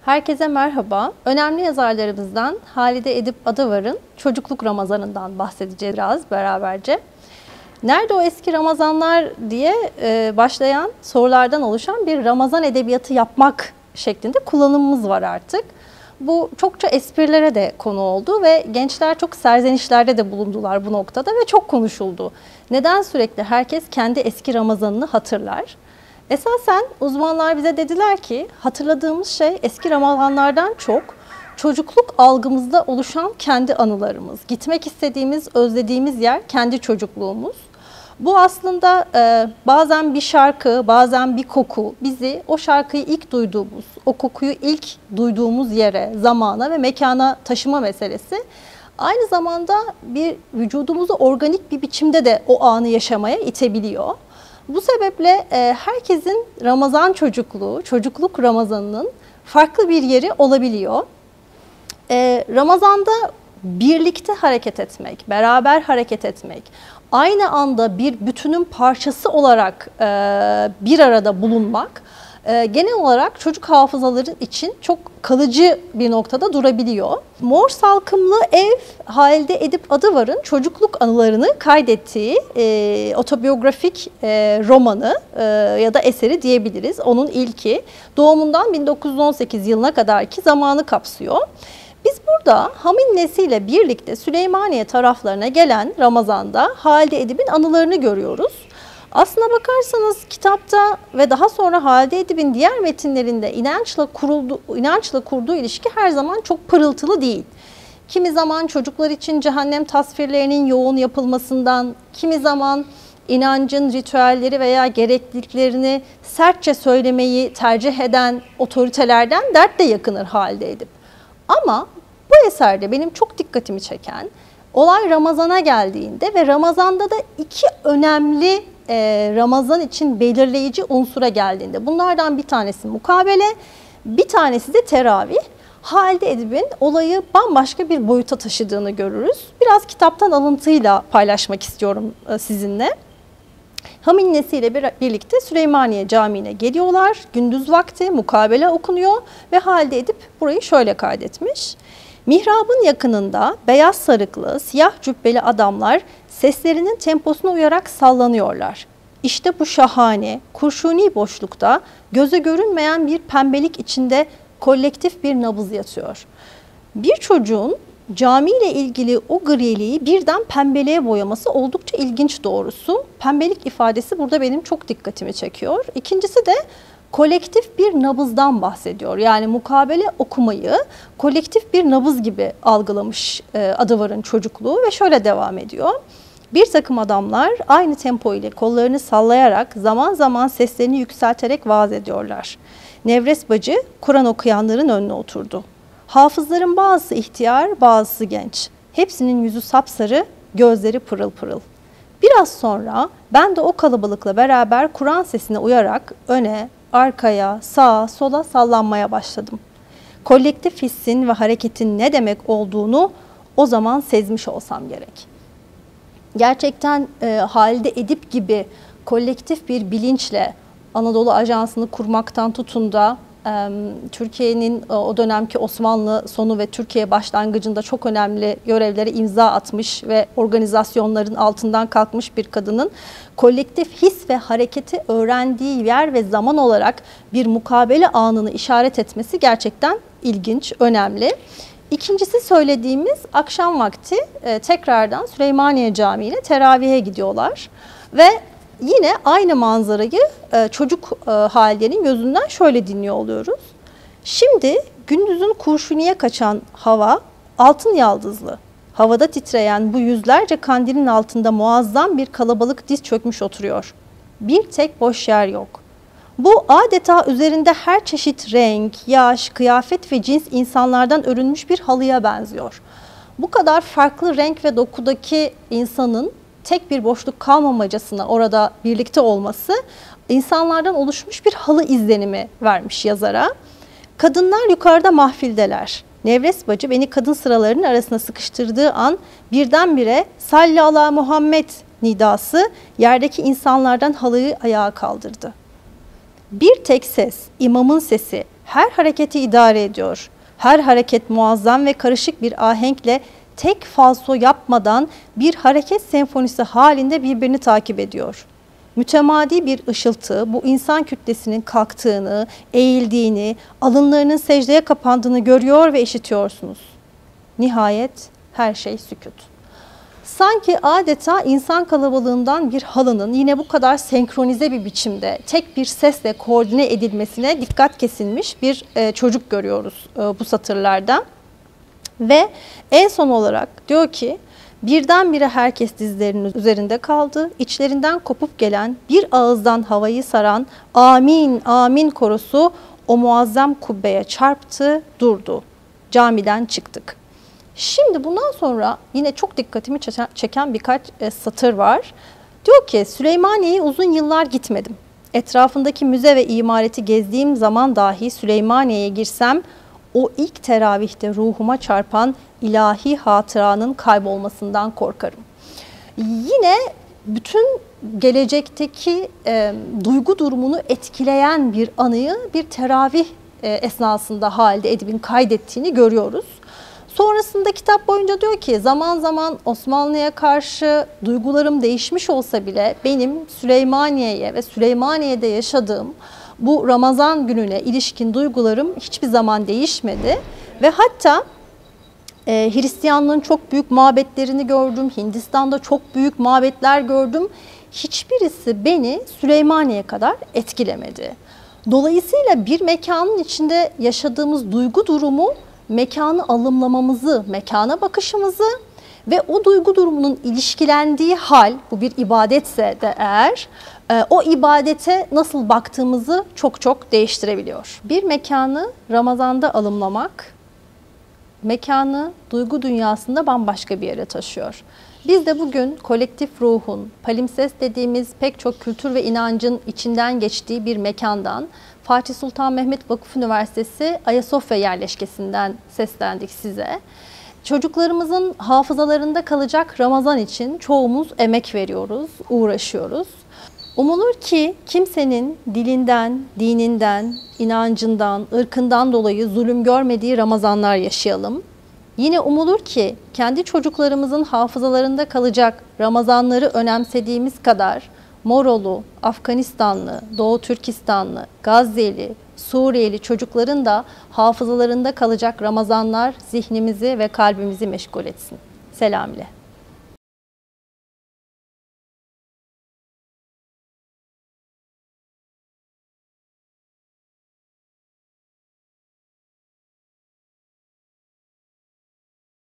Herkese merhaba. Önemli yazarlarımızdan Halide Edip Adıvar'ın Çocukluk Ramazanı'ndan bahsedeceğiz biraz beraberce. Nerede o eski Ramazanlar diye başlayan sorulardan oluşan bir Ramazan edebiyatı yapmak şeklinde kullanımımız var artık. Bu çokça esprilere de konu oldu ve gençler çok serzenişlerde de bulundular bu noktada ve çok konuşuldu. Neden sürekli herkes kendi eski Ramazan'ını hatırlar? Esasen uzmanlar bize dediler ki hatırladığımız şey eski Ramazanlardan çok çocukluk algımızda oluşan kendi anılarımız. Gitmek istediğimiz, özlediğimiz yer kendi çocukluğumuz. Bu aslında bazen bir şarkı, bazen bir koku bizi o şarkıyı ilk duyduğumuz, o kokuyu ilk duyduğumuz yere, zamana ve mekana taşıma meselesi. Aynı zamanda bir vücudumuzu organik bir biçimde de o anı yaşamaya itebiliyor. Bu sebeple herkesin Ramazan çocukluğu, çocukluk Ramazanı'nın farklı bir yeri olabiliyor. Ramazan'da birlikte hareket etmek, beraber hareket etmek, aynı anda bir bütünün parçası olarak bir arada bulunmak genel olarak çocuk hafızaları için çok kalıcı bir noktada durabiliyor. Mor Salkımlı Ev, Halide Edip Adıvar'ın çocukluk anılarını kaydettiği otobiyografik romanı ya da eseri diyebiliriz. Onun ilki doğumundan 1918 yılına kadarki zamanı kapsıyor. Biz burada Hamin ile birlikte Süleymaniye taraflarına gelen Ramazan'da Halide Edip'in anılarını görüyoruz. Aslına bakarsanız kitapta ve daha sonra Halide Edip'in diğer metinlerinde inançla kurduğu ilişki her zaman çok pırıltılı değil. Kimi zaman çocuklar için cehennem tasvirlerinin yoğun yapılmasından, kimi zaman inancın ritüelleri veya gerekliliklerini sertçe söylemeyi tercih eden otoritelerden dertle yakınır Halide Edip. Ama bu eserde benim çok dikkatimi çeken olay Ramazan'a geldiğinde ve Ramazan'da da iki önemli Ramazan için belirleyici unsura geldiğinde. Bunlardan bir tanesi mukabele, bir tanesi de teravih. Halide Edip'in olayı bambaşka bir boyuta taşıdığını görürüz. Biraz kitaptan alıntıyla paylaşmak istiyorum sizinle. Hamin ile birlikte Süleymaniye Camii'ne geliyorlar. Gündüz vakti mukabele okunuyor ve Halide Edip burayı şöyle kaydetmiş. Mihrabın yakınında beyaz sarıklı, siyah cübbeli adamlar seslerinin temposuna uyarak sallanıyorlar. İşte bu şahane, kurşuni boşlukta göze görünmeyen bir pembelik içinde kolektif bir nabız yatıyor. Bir çocuğun camiyle ilgili o griliği birden pembeliğe boyaması oldukça ilginç doğrusu. Pembelik ifadesi burada benim çok dikkatimi çekiyor. İkincisi de kolektif bir nabızdan bahsediyor. Yani mukabele okumayı kolektif bir nabız gibi algılamış Adıvar'ın çocukluğu ve şöyle devam ediyor. Bir takım adamlar aynı tempo ile kollarını sallayarak zaman zaman seslerini yükselterek vaaz ediyorlar. Nevres bacı Kur'an okuyanların önüne oturdu. Hafızların bazısı ihtiyar, bazısı genç. Hepsinin yüzü sapsarı, gözleri pırıl pırıl. Biraz sonra ben de o kalabalıkla beraber Kur'an sesine uyarak öne, arkaya, sağa, sola sallanmaya başladım. Kolektif hissin ve hareketin ne demek olduğunu o zaman sezmiş olsam gerek. Gerçekten Halide Edip gibi kolektif bir bilinçle Anadolu Ajansı'nı kurmaktan tutun da Türkiye'nin o dönemki Osmanlı sonu ve Türkiye başlangıcında çok önemli görevlere imza atmış ve organizasyonların altından kalkmış bir kadının kolektif his ve hareketi öğrendiği yer ve zaman olarak bir mukabele anını işaret etmesi gerçekten ilginç, önemli. İkincisi söylediğimiz akşam vakti tekrardan Süleymaniye Camii'ne teravihe gidiyorlar ve yine aynı manzarayı çocuk Halide'nin gözünden şöyle dinliyor oluyoruz. Şimdi gündüzün kurşuniye kaçan hava altın yaldızlı. Havada titreyen bu yüzlerce kandilin altında muazzam bir kalabalık diz çökmüş oturuyor. Bir tek boş yer yok. Bu adeta üzerinde her çeşit renk, yaş, kıyafet ve cins insanlardan örülmüş bir halıya benziyor. Bu kadar farklı renk ve dokudaki insanın tek bir boşluk kalmamacasına orada birlikte olması insanlardan oluşmuş bir halı izlenimi vermiş yazara. Kadınlar yukarıda mahfildeler. Nevres bacı beni kadın sıralarının arasına sıkıştırdığı an birdenbire "Salli ala Muhammed" nidası yerdeki insanlardan halıyı ayağa kaldırdı. Bir tek ses, imamın sesi her hareketi idare ediyor. Her hareket muazzam ve karışık bir ahenkle tek falso yapmadan bir hareket senfonisi halinde birbirini takip ediyor. Mütemadi bir ışıltı bu insan kütlesinin kalktığını, eğildiğini, alınlarının secdeye kapandığını görüyor ve işitiyorsunuz. Nihayet her şey sükut. Sanki adeta insan kalabalığından bir halının yine bu kadar senkronize bir biçimde tek bir sesle koordine edilmesine dikkat kesilmiş bir çocuk görüyoruz bu satırlardan. Ve en son olarak diyor ki birdenbire herkes dizlerinin üzerinde kaldı. İçlerinden kopup gelen bir ağızdan havayı saran amin amin korosu o muazzam kubbeye çarptı, durdu. Camiden çıktık. Şimdi bundan sonra yine çok dikkatimi çeken birkaç satır var. Diyor ki Süleymaniye'ye uzun yıllar gitmedim. Etrafındaki müze ve imareti gezdiğim zaman dahi Süleymaniye'ye girsem o ilk teravihte ruhuma çarpan ilahi hatıranın kaybolmasından korkarım. Yine bütün gelecekteki duygu durumunu etkileyen bir anıyı bir teravih esnasında Halide Edip'in kaydettiğini görüyoruz. Sonrasında kitap boyunca diyor ki zaman zaman Osmanlı'ya karşı duygularım değişmiş olsa bile benim Süleymaniye'ye ve Süleymaniye'de yaşadığım bu Ramazan gününe ilişkin duygularım hiçbir zaman değişmedi. Ve hatta Hristiyanlığın çok büyük mabetlerini gördüm, Hindistan'da çok büyük mabetler gördüm. Hiçbirisi beni Süleymaniye kadar etkilemedi. Dolayısıyla bir mekanın içinde yaşadığımız duygu durumu mekanı alımlamamızı, mekana bakışımızı ve o duygu durumunun ilişkilendiği hal, bu bir ibadetse de eğer, o ibadete nasıl baktığımızı çok çok değiştirebiliyor. Bir mekanı Ramazan'da alımlamak, mekanı duygu dünyasında bambaşka bir yere taşıyor. Biz de bugün kolektif ruhun, palimpsest dediğimiz pek çok kültür ve inancın içinden geçtiği bir mekandan, Fatih Sultan Mehmet Vakıf Üniversitesi Ayasofya yerleşkesinden seslendik size. Çocuklarımızın hafızalarında kalacak Ramazan için çoğumuz emek veriyoruz, uğraşıyoruz. Umulur ki kimsenin dilinden, dininden, inancından, ırkından dolayı zulüm görmediği Ramazanlar yaşayalım. Yine umulur ki kendi çocuklarımızın hafızalarında kalacak Ramazanları önemsediğimiz kadar Morolu, Afganistanlı, Doğu Türkistanlı, Gazze'li, Suriyeli çocukların da hafızalarında kalacak Ramazanlar zihnimizi ve kalbimizi meşgul etsin. Selam ile.